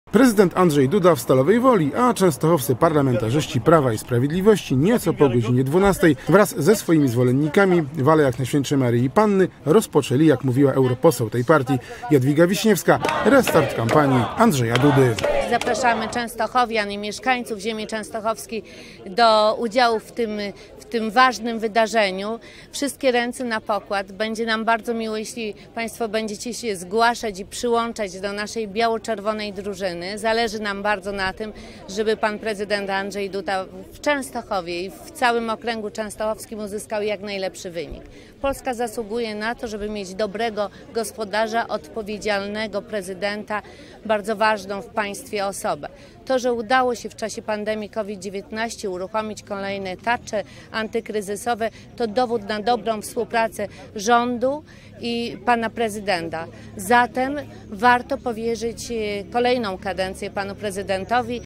Prezydent Andrzej Duda w Stalowej Woli, a częstochowscy parlamentarzyści Prawa i Sprawiedliwości nieco po godzinie 12 wraz ze swoimi zwolennikami w Alejach Najświętszej Maryi Panny rozpoczęli, jak mówiła europoseł tej partii Jadwiga Wiśniewska, restart kampanii Andrzeja Dudy. Zapraszamy częstochowian i mieszkańców ziemi częstochowskiej do udziału w tym ważnym wydarzeniu. Wszystkie ręce na pokład. Będzie nam bardzo miło, jeśli Państwo będziecie się zgłaszać i przyłączać do naszej biało-czerwonej drużyny. Zależy nam bardzo na tym, żeby pan prezydent Andrzej Duda w Częstochowie i w całym okręgu częstochowskim uzyskał jak najlepszy wynik. Polska zasługuje na to, żeby mieć dobrego gospodarza, odpowiedzialnego prezydenta, bardzo ważną w państwie osobę. To, że udało się w czasie pandemii COVID-19 uruchomić kolejne tarcze antykryzysowe, to dowód na dobrą współpracę rządu i pana prezydenta. Zatem warto powierzyć kolejną kadencję panu prezydentowi